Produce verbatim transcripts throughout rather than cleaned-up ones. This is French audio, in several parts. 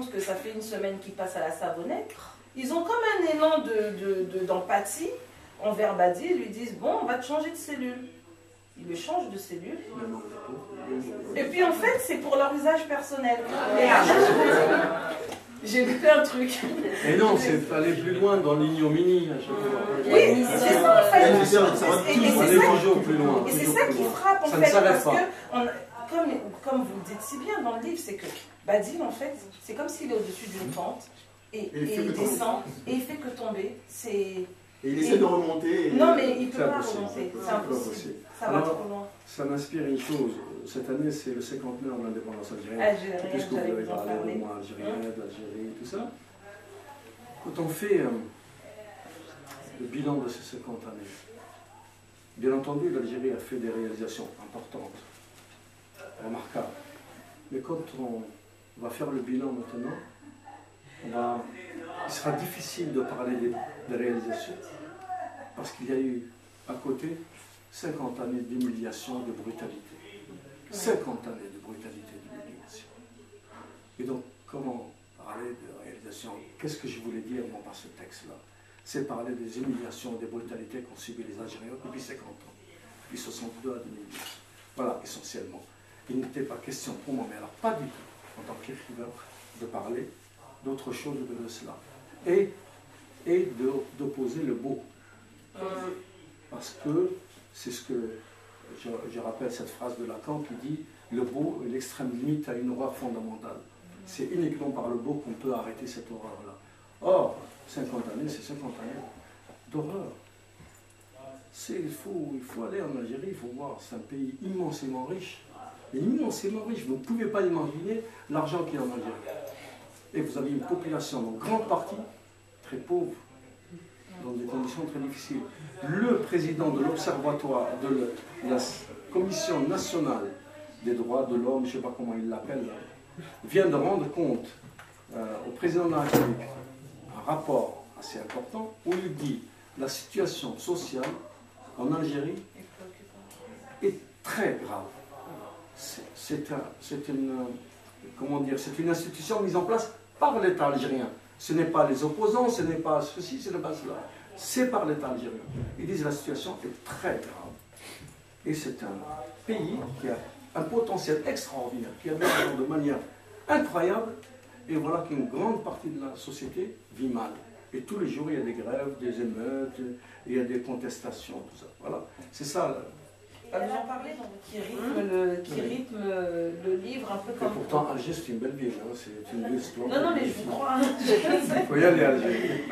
compte que ça fait une semaine qu'ils passent à la savonnette, ils ont comme un élan d'empathie de, de, envers Badil, ils lui disent bon, on va te changer de cellule. Ils le changent de cellule. Et puis en fait, c'est pour leur usage personnel. J'ai fait un truc. Et non, c'est aller plus loin dans l'ignominie à chaque fois. Oui, c'est ça en fait. Et c'est toujours plus loin. Et c'est ça qui frappe en ça fait. Ne parce pas. que, on, comme, comme vous le dites si bien dans le livre, c'est que Badil en fait, c'est comme s'il est au-dessus d'une pente et, et, et il descend et il fait que tomber. C'est. Et il essaie et... de remonter. Et... Non, mais il ne peut pas remonter. C'est impossible. Ça va trop loin. Ça m'inspire une chose. Cette année, c'est le cinquantenaire de l'indépendance algérienne. Algérienne, puisque vous avez parlé de moi, algérien, de l'Algérie, tout ça. Quand on fait euh, le bilan de ces cinquante années, bien entendu, l'Algérie a fait des réalisations importantes, remarquables. Mais quand on va faire le bilan maintenant, on va, il sera difficile de parler des, des réalisations, parce qu'il y a eu à côté cinquante années d'humiliation, de brutalité. cinquante années de brutalité, d'humiliation. Et donc, comment parler de réalisation? Qu'est-ce que je voulais dire moi, par ce texte-là? C'est parler des humiliations, des brutalités qu'ont subi les Algériens depuis cinquante ans, depuis soixante-deux à deux mille dix. Voilà, essentiellement. Il n'était pas question pour moi, mais alors pas du tout, en tant qu'écrivain, de parler d'autre chose que de cela. Et, et d'opposer le beau. Parce que c'est ce que, je, je rappelle cette phrase de Lacan qui dit « Le beau est l'extrême limite à une horreur fondamentale ». C'est uniquement par le beau qu'on peut arrêter cette horreur-là. Or, cinquante années, c'est cinquante années d'horreur. Il faut, il faut aller en Algérie, il faut voir, c'est un pays immensément riche. Immensément riche, vous ne pouvez pas imaginer l'argent qu'il y a en Algérie. Et vous avez une population, en grande partie, très pauvre, dans des conditions très difficiles. Le président de l'Observatoire, de la Commission nationale des droits de l'homme, je ne sais pas comment il l'appelle, vient de rendre compte euh, au président de la République un rapport assez important où il dit la situation sociale en Algérie est très grave. C'est un, une, comment dire, c'est une institution mise en place par l'État algérien. Ce n'est pas les opposants, ce n'est pas ceci, ce n'est pas cela. C'est par l'État algérien. Ils disent que la situation est très grave. Et c'est un pays qui a un potentiel extraordinaire, qui a besoin de manière incroyable. Et voilà qu'une grande partie de la société vit mal. Et tous les jours, il y a des grèves, des émeutes, il y a des contestations, tout ça. Voilà, c'est ça. Vous en parlez, donc, qui rythme, le, qui rythme le livre un peu comme... Et pourtant, Alger, c'est une belle ville, hein, c'est une ville histoire. Non, non, mais je vous crois. Il faut y aller à Alger.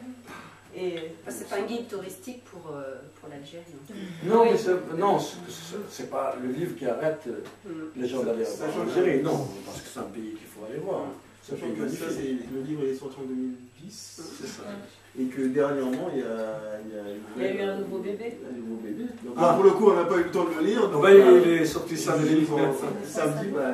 C'est pas un guide touristique pour, euh, pour l'Algérie. Non, mais non, c'est pas le livre qui arrête les gens d'aller en Algérie, non, parce que c'est un pays qu'il faut aller voir. Ça, le livre est sorti en deux mille dix, c'est ça. Et que dernièrement, il y a, il y a, il y a eu un nouveau bébé. Un nouveau bébé. Donc, ah. Pour le coup, on n'a pas eu le temps de le lire. Donc, bah, il est sorti samedi. Samedi, bah,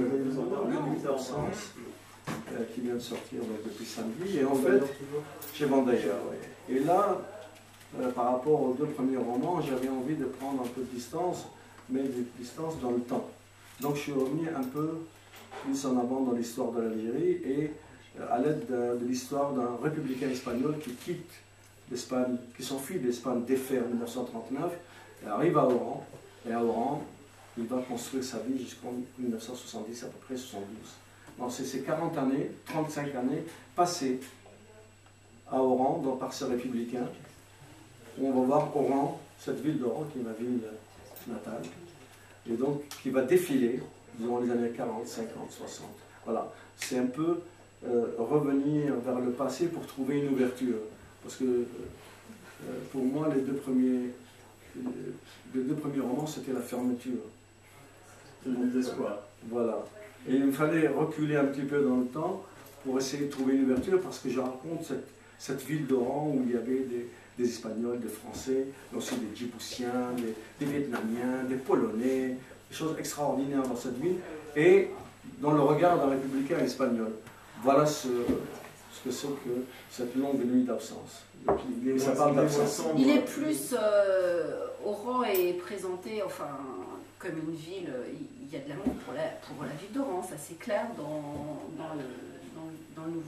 qui vient de sortir donc, depuis samedi. Et en fait, chez Vendayeur, oui. Et là, euh, par rapport aux deux premiers romans, j'avais envie de prendre un peu de distance, mais de distance dans le temps. Donc je suis revenu un peu plus en avant dans l'histoire de l'Algérie et euh, à l'aide de, de l'histoire d'un républicain espagnol qui quitte l'Espagne, qui s'enfuit d'Espagne défait en mille neuf cent trente-neuf, et arrive à Oran, et à Oran, il va construire sa vie jusqu'en mille neuf cent soixante-dix, à peu près soixante-douze. Donc c'est ces quarante années, trente-cinq années passées à Oran, donc par ces républicains, où on va voir Oran, cette ville d'Oran qui est ma ville natale, et donc qui va défiler durant les années quarante, cinquante, soixante. Voilà, c'est un peu euh, revenir vers le passé pour trouver une ouverture. Parce que euh, pour moi, les deux premiers, euh, les deux premiers romans, c'était la fermeture. C'est le désespoir. Voilà. Et il me fallait reculer un petit peu dans le temps pour essayer de trouver une ouverture, parce que je raconte cette, cette ville d'Oran où il y avait des, des Espagnols, des Français, mais aussi des Djiboutiens, des, des Vietnamiens, des Polonais, des choses extraordinaires dans cette ville, et dans le regard d'un républicain espagnol. Voilà ce, ce que c'est que cette longue nuit d'absence. Il, il est plus... Euh, Oran est présenté, enfin, comme une ville... Il y a de l'amour pour la, pour la ville d'Oran, ça c'est clair dans, dans, le, dans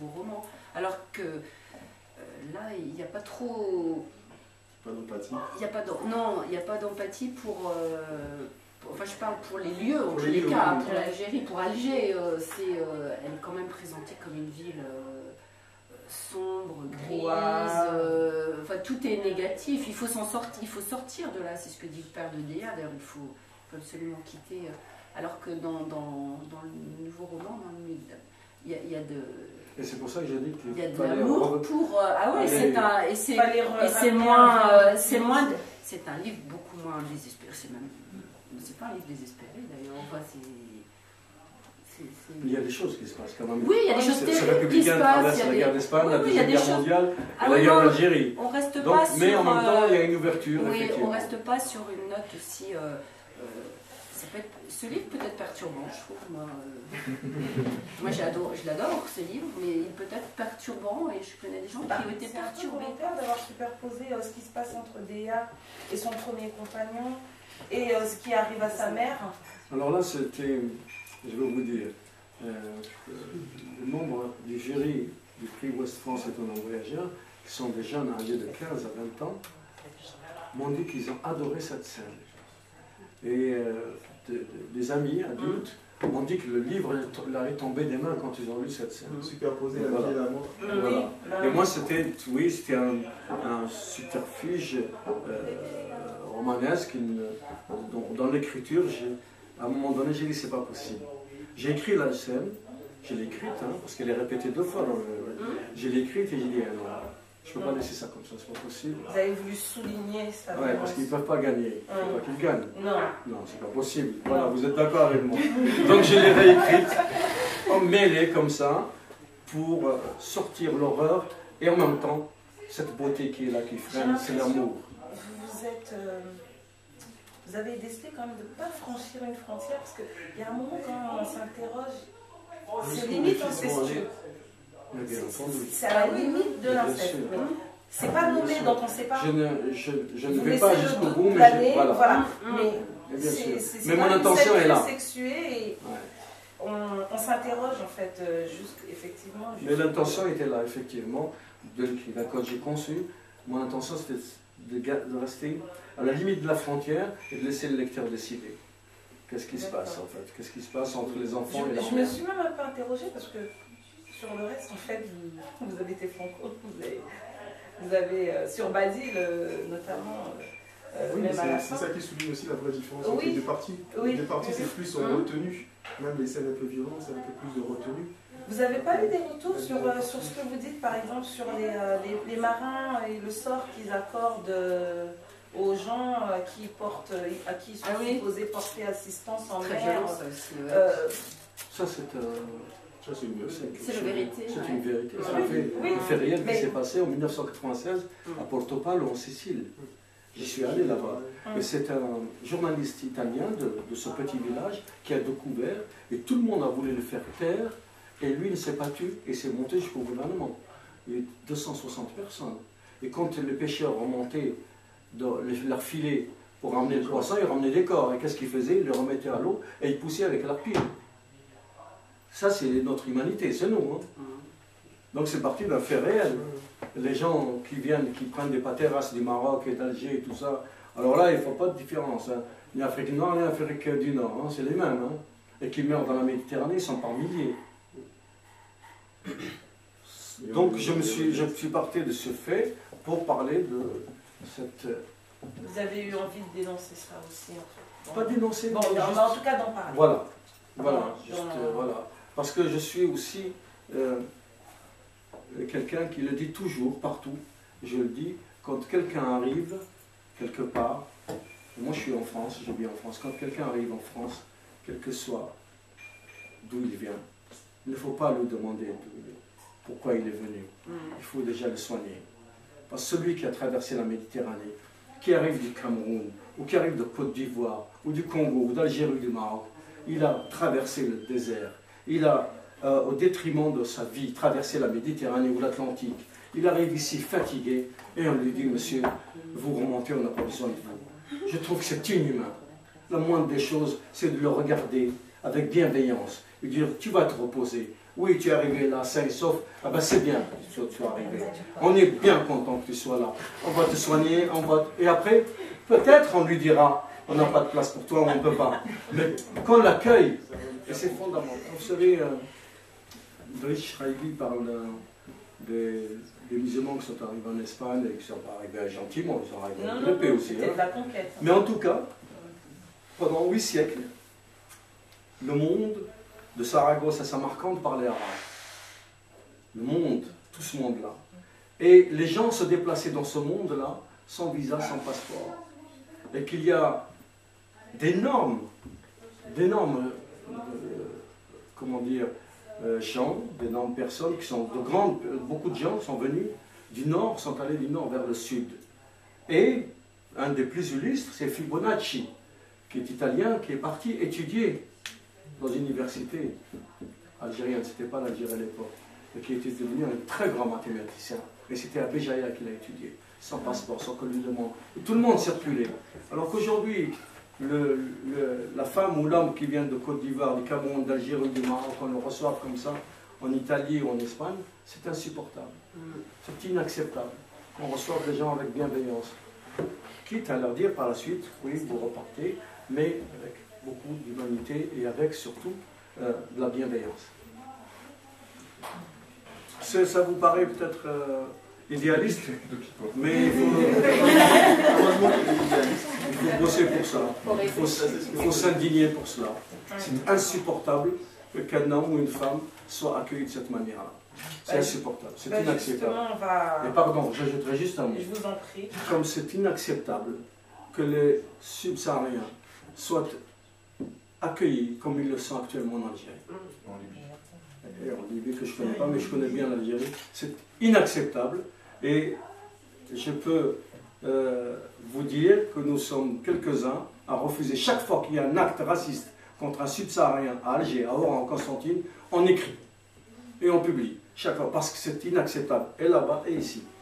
nouveau roman. Alors que euh, là, il n'y a pas trop... Pas d'empathie. Il n'y a pas d'em- non, il n'y a pas d'empathie pour... euh, pour- Enfin, je parle pour les lieux, en Pour tous les les lieux, cas. oui. Pour l'Algérie, pour Alger, euh, c'est, euh, elle est quand même présentée comme une ville euh, sombre, grise. Wow. euh, enfin, tout est négatif. Il faut s'en sortir. Il faut sortir de là. C'est ce que dit le père de Déa. D'ailleurs, il faut, faut absolument quitter. euh, Alors que dans, dans, dans le nouveau roman, dans le- il y a, il y a de... Et c'est pour ça que j'ai dit Il y a qu'il de fallait l'amour re- pour... euh, ah ouais, Allez. c'est un... Et c'est, Fallait et re- c'est ramener moins... un- euh, c'est moins... C'est un livre beaucoup moins désespéré. C'est même... C'est pas un livre désespéré d'ailleurs. Enfin, c'est... c'est- c'est- Il y a des choses qui se passent quand même. Oui, il y a des choses C'est- terribles C'est qui se républicain passent. traverse il y a la des- guerre d'Espagne, Oui, la oui, il y a deuxième des guerre choses- mondiale Ah et la oui, guerre non, d'Algérie. On reste Donc, pas mais sur... en même temps, euh, il y a une ouverture, Oui, effectivement. on reste pas sur une note aussi... euh, euh, ça peut être- ce livre peut être perturbant, je trouve. Moi, euh. moi j'adore, je l'adore, ce livre, mais il peut être perturbant et je connais des gens qui ont été C'est un peu perturbés. volontaire d'avoir superposé euh, ce qui se passe entre Déa et son premier compagnon et euh, ce qui arrive à sa mère. Alors là, c'était, je vais vous dire, euh, les membres du jury du prix Ouest France étonnant voyageur, qui sont des jeunes âgés de quinze à vingt ans, m'ont dit qu'ils ont adoré cette scène. Et euh, de- de- des amis adultes m'ont dit que le livre leur est tombé des mains quand ils ont lu cette scène. Superposer la Voilà. vie et la mort. Voilà. Oui, bah, Et moi, c'était, oui, c'était un, un subterfuge euh, romanesque. Une, dans dans l'écriture, j'ai- à un moment donné, j'ai dit c'est pas possible. J'ai écrit la scène, je l'ai écrite, hein, parce qu'elle est répétée deux fois dans le. Je l'ai écrite et j'ai dit, ah non, je peux pas laisser ça comme ça, c'est pas possible. vous avez voulu souligner ça. Ouais, parce qu'ils peuvent pas gagner. Il faut pas qu'ils gagnent. Non. Non, c'est pas possible. Voilà, vous êtes d'accord avec moi. Donc je l'ai réécrite, emmêlée comme ça, pour euh, sortir l'horreur et en même temps, cette beauté qui est là, qui J'ai freine, c'est l'impression l'amour. que vous êtes. euh, vous avez décidé quand même de ne pas franchir une frontière parce qu'il y a un moment quand on s'interroge, c'est limite incestueux. Mais bien entendu. C'est à la limite de Bien l'inceste. sûr. Mais c'est pas nommé, sûr. donc on ne sait pas. Je ne, je, je ne Vous vais laissez pas le jusqu'au doute bout, mais planer, je, voilà. voilà. Mm. Mais Mais bien c'est- sûr. c'est- c'est Mais pas mon une intention scène est là. sexuée et Ouais. on, on s'interroge en fait, euh, juste, effectivement. Mais juste- l'intention était là, effectivement, de l'écrire. Quand j'ai conçu, mon intention c'était de, ga- de rester à la limite de la frontière et de laisser le lecteur décider. Qu'est-ce qui se passe en fait? Qu'est-ce qui se passe entre les enfants et Je, la je me suis même un peu interrogée parce que sur le reste, en fait, vous, vous avez été franco, vous avez, vous avez euh, sur Basile euh, notamment, euh, Oui, mais même à la c'est c'est fin. ça qui souligne aussi la vraie différence Oui. entre les deux parties. Oui. Les deux parties, c'est plus en Mhm. retenue. Même les scènes un peu violentes, c'est un peu plus de retenue. Vous n'avez pas eu des retours sur, euh, sur ce que vous dites, par exemple, sur les, euh, les, les marins et le sort qu'ils accordent euh, aux gens à qui, ils portent, à qui ils sont Ah oui. supposés porter assistance en Très mer? violent ça aussi. ouais. Euh, Ça, c'est euh, Ça, c'est une c'est quelque C'est la chose- vérité, C'est ouais. une vérité. C'est Oui, un fait, oui. un fait réel Mais- qui s'est passé en mille neuf cent quatre-vingt-seize à Mm. Portopalo, en Sicile. Je suis allé là-bas. Mm. Et c'est un journaliste italien de, de ce petit village qui a découvert, et tout le monde a voulu le faire taire, et lui il s'est battu et s'est monté jusqu'au gouvernement. Il y a eu deux cent soixante personnes. Et quand les pêcheurs remontaient dans les- leur filet pour ramener le poisson, ils ramenaient des corps. Et qu'est-ce qu'ils faisaient? Ils le remettaient à l'eau et ils poussaient avec leur pied. Ça, c'est notre humanité, c'est nous. Hein. Mm. Donc c'est parti d'un fait réel. Les gens qui viennent, qui prennent des pateras du Maroc et d'Alger et tout ça, alors là, il ne faut pas de différence. Hein. Ni Afrique noire, ni Afrique du Nord, hein. C'est les mêmes. Hein. Et qui meurent dans la Méditerranée, ils sont par milliers. Donc je me suis, je suis parti de ce fait pour parler de cette... vous avez eu envie de dénoncer ça aussi, en fait. Pas dénoncer, Bon, mais en- juste- en tout cas d'en parler. Voilà, voilà, Dans- juste, dans- euh, voilà. Parce que je suis aussi euh, quelqu'un qui le dit toujours, partout. Je le dis, quand quelqu'un arrive quelque part, moi je suis en France, je vis en France, quand quelqu'un arrive en France, quel que soit d'où il vient, il ne faut pas lui demander d'où il est, pourquoi il est venu. Mm. Il faut déjà le soigner. Parce que celui qui a traversé la Méditerranée, qui arrive du Cameroun, ou qui arrive de Côte d'Ivoire, ou du Congo, ou d'Algérie, ou du Maroc, il a traversé le désert. Il a, euh, au détriment de sa vie, traversé la Méditerranée ou l'Atlantique. Il arrive ici fatigué, et on lui dit, monsieur, vous remontez, on n'a pas besoin de vous. Je trouve que c'est inhumain. La moindre des choses, c'est de le regarder avec bienveillance, et dire, tu vas te reposer. Oui, tu es arrivé là, sain et sauf. Ah ben c'est bien que tu, tu es arrivé. On est bien content que tu sois là. On va te soigner, on va... Et après, peut-être on lui dira, on n'a pas de place pour toi, on ne peut pas. Mais qu'on l'accueille, et c'est fondamental. Vous savez, euh, Driss Schreibi parle euh, des, des musulmans qui sont arrivés en Espagne et qui ne sont pas arrivés gentiment, ils sont arrivés Non, en non, épée non, aussi. c'était Hein. de la conquête. Mais en tout cas, pendant huit siècles, le monde de Saragosse à Samarcande parlait arabe. Le monde, tout ce monde-là. Et les gens se déplaçaient dans ce monde-là sans visa, sans passeport. Et qu'il y a d'énormes, d'énormes, euh, comment dire, euh, gens, d'énormes personnes qui sont de grandes, beaucoup de gens sont venus du nord, sont allés du nord vers le sud. Et un des plus illustres, c'est Fibonacci, qui est italien, qui est parti étudier dans une université algérienne, ce n'était pas l'Algérie à l'époque, et qui était devenu un très grand mathématicien. Et c'était à Béjaïa qu'il a étudié, sans passeport, sans qu'on lui demande. Et tout le monde circulait. Alors qu'aujourd'hui, le, le, la femme ou l'homme qui vient de Côte d'Ivoire, du Cameroun, d'Algérie, du Maroc, on le reçoive comme ça, en Italie ou en Espagne, c'est insupportable. C'est inacceptable qu'on reçoive les gens avec bienveillance. Quitte à leur dire par la suite, oui, vous repartez, mais avec beaucoup d'humanité et avec surtout euh, de la bienveillance. Ça vous paraît peut-être euh, idéaliste, mais il faut, il faut bosser pour ça. Il faut, il faut s'indigner pour cela. C'est insupportable qu'un homme ou une femme soit accueilli de cette manière-là. C'est insupportable, c'est bah, inacceptable. On va... Et pardon, j'ajouterai juste un mot. Je vous en prie. Comme c'est inacceptable que les subsahariens soient accueillis comme ils le sont actuellement en Algérie. En Libye. Et en Libye, que je ne connais pas, mais je connais bien l'Algérie. C'est inacceptable. Et je peux euh, vous dire que nous sommes quelques-uns à refuser chaque fois qu'il y a un acte raciste contre un subsaharien à Alger, à Oran, en Constantine, on écrit et on publie chaque fois parce que c'est inacceptable, et là-bas et ici.